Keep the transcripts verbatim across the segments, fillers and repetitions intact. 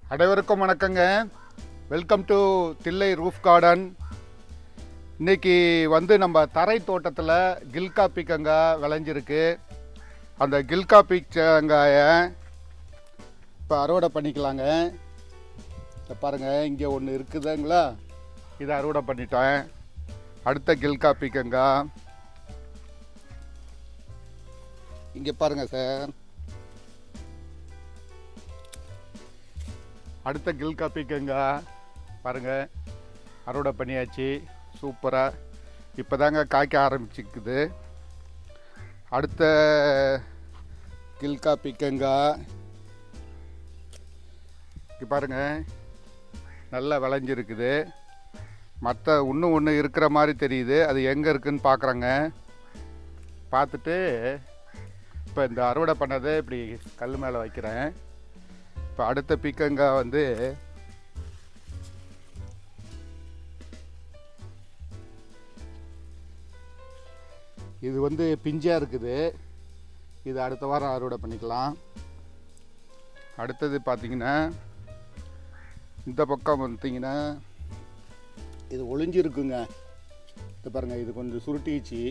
அனைவருக்கும் வணக்கங்க. Welcome to Thillai roof garden. இன்றைக்கி வந்து நம்ம தரை தோட்டத்தில் கில்கா பீக்கங்காய் விளைஞ்சிருக்கு. அந்த கில்கா பீக்கங்காயை இப்போ அறுவடை பண்ணிக்கலாங்க. இப்போ பாருங்கள், இங்கே ஒன்று இருக்குதுங்களா, இதை அறுவடை பண்ணிட்டேன். அடுத்த கில்கா பீக்கங்காய் இங்கே பாருங்கள் சார். அடுத்த கில்கா பீக்கங்காய் பாருங்கள், அறுவடை பண்ணியாச்சு. சூப்பராக இப்போ தாங்க காய்க்க ஆரம்பிச்சிக்குது. அடுத்த கில்கா பீக்கங்காய் இங்கே பாருங்கள், நல்லா விளைஞ்சிருக்குது. மற்ற இன்னும் ஒன்று இருக்கிற மாதிரி தெரியுது. அது எங்கே இருக்குதுன்னு பார்க்குறேங்க. பார்த்துட்டு இப்போ இந்த அறுவடை பண்ணதை இப்படி கல் மேலே வைக்கிறேன். இப்போ அடுத்த பீக்கங்காய் வந்து இது வந்து பிஞ்சாக இருக்குது. இது அடுத்த வாரம் அறுவடை பண்ணிக்கலாம். அடுத்தது பார்த்திங்கன்னா இந்த பக்கம் பார்த்தீங்கன்னா இது ஒளிஞ்சிருக்குங்க. இது பாருங்கள், இது கொஞ்சம் சுருட்டிச்சு.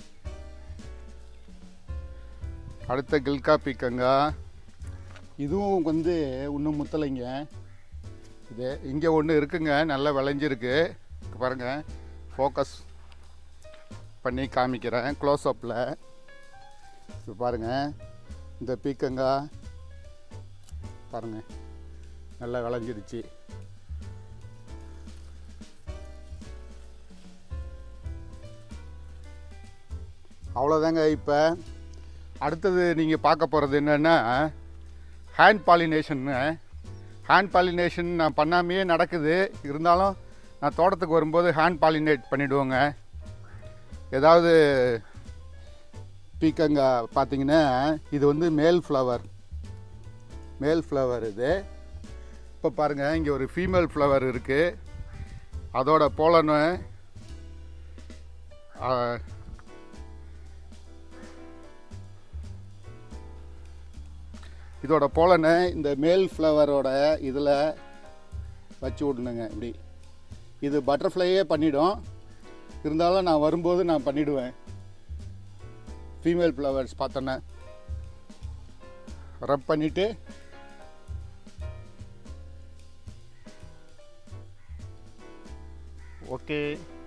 அடுத்த கில்கா பீக்கங்காய் இதுவும் வந்து இன்னும் முத்தலைங்க. இது இங்கே ஒன்று இருக்குங்க, நல்லா விளைஞ்சிருக்கு. பாருங்கள், ஃபோக்கஸ் பண்ணி காமிக்கிறேன் க்ளோஸ்அப்பில். இப்போ பாருங்கள், இந்த பீக்கங்காய் பாருங்கள் நல்லா விளைஞ்சிருச்சு. அவ்வளோதாங்க. இப்போ அடுத்தது நீங்கள் பார்க்க போகிறது என்னென்னா ஹேண்ட் பாலினேஷன்னு. ஹேண்ட் பாலினேஷன் நான் பண்ணாமையே நடக்குது. இருந்தாலும் நான் தோட்டத்துக்கு வரும்போது ஹேண்ட் பாலினேட் பண்ணிவிடுவோங்க. ஏதாவது பீக்கங்காய் பார்த்தீங்கன்னா இது வந்து மேல் ஃப்ளவர், மேல் ஃப்ளவர் இது. இப்போ பாருங்கள், இங்கே ஒரு ஃபீமேல் ஃப்ளவர் இருக்குது. அதோட போலன்னு இதோட போலனை இந்த மேல் ஃப்ளவரோட இதில் வச்சு விடணுங்க. இப்படி இது பட்டர்ஃப்ளையே பண்ணிடும். இருந்தாலும் நான் வரும்போது நான் பண்ணிவிடுவேன். ஃபீமேல் ஃப்ளவர்ஸ் பார்த்தோன்னே ரப் பண்ணிவிட்டு ஓகே.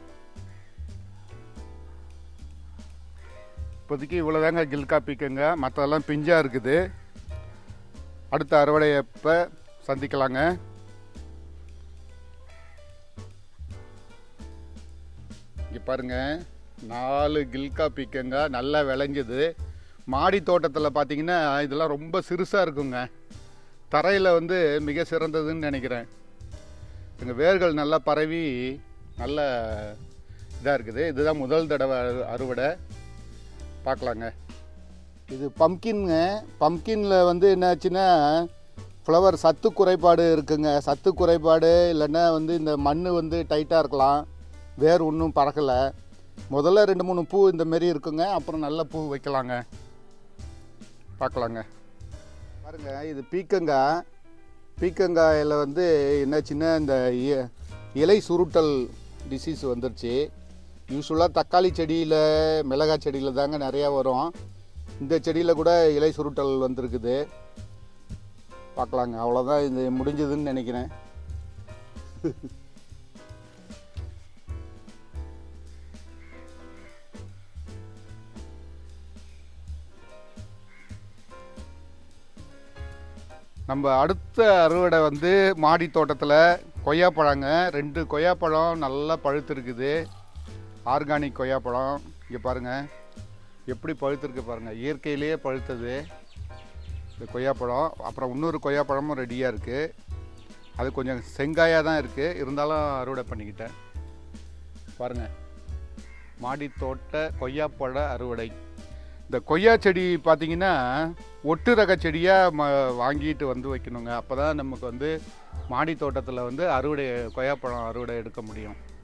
இப்போதைக்கு இவ்வளோதாங்க கில்கா பீக்கங்க. மற்றதெல்லாம் பிஞ்சாக இருக்குது. அடுத்த அறுவடையை எப்போ சந்திக்கலாங்க. இங்கே பாருங்கள், நாலு கில்கா பீக்கங்க நல்லா விளைஞ்சது. மாடி தோட்டத்தில் பார்த்தீங்கன்னா இதெல்லாம் ரொம்ப சிறுசாக இருக்குங்க. தரையில் வந்து மிக சிறந்ததுன்னு நினைக்கிறேன். எங்கள் வேர்கள் நல்லா பரவி நல்ல இதாக இருக்குது. இதுதான் முதல் தடவை அறுவடை. பார்க்கலாங்க. இது பம்கின்ங்க. பம்கினில் வந்து என்னாச்சுன்னா ஃப்ளவர் சத்து குறைபாடு இருக்குங்க. சத்து குறைபாடு இல்லைன்னா வந்து இந்த மண் வந்து டைட்டாக இருக்கலாம். வேர் இன்னும் பறக்கலை. முதல்ல ரெண்டு மூணு பூ இந்த மாரி இருக்குங்க. அப்புறம் நல்ல பூ வைக்கலாங்க. பார்க்கலாங்க. பாருங்கள், இது பீக்கங்காய். பீக்கங்காயில் வந்து என்னாச்சுன்னா இந்த இலை சுருட்டல் டிசீஸ் வந்துருச்சு. யூஸ்வலாக தக்காளி செடியில், மிளகாய் செடியில் தாங்க நிறையா வரும். இந்த செடியில் கூட இலை சுருட்டல் வந்திருக்குது. பார்க்கலாங்க. அவ்வளோதான், இது முடிஞ்சதுன்னு நினைக்கிறேன். நம்ம அடுத்த அறுவடை வந்து மாடி தோட்டத்தில் கொய்யாப்பழங்க. ரெண்டு கொய்யாப்பழம் நல்லா பழுத்துருக்குது. ஆர்கானிக் கொய்யாப்பழம். இங்கே பாருங்கள் எப்படி பழுத்துருக்கு பாருங்கள். இயற்கையிலேயே பழுத்தது இந்த கொய்யாப்பழம். அப்புறம் இன்னொரு கொய்யாப்பழமும் ரெடியாக இருக்குது. அது கொஞ்சம் செங்காயாக தான் இருக்குது. இருந்தாலும் அறுவடை பண்ணிக்கிட்டேன். பாருங்கள், மாடி தோட்ட கொய்யாப்பழ அறுவடை. இந்த கொய்யா செடி பார்த்திங்கன்னா ஒட்டு ரக செடியாக ம வாங்கிட்டு வந்து வைக்கணுங்க. அப்போ தான் நமக்கு வந்து மாடி தோட்டத்தில் வந்து அறுவடை கொய்யாப்பழம் அறுவடை எடுக்க முடியும்.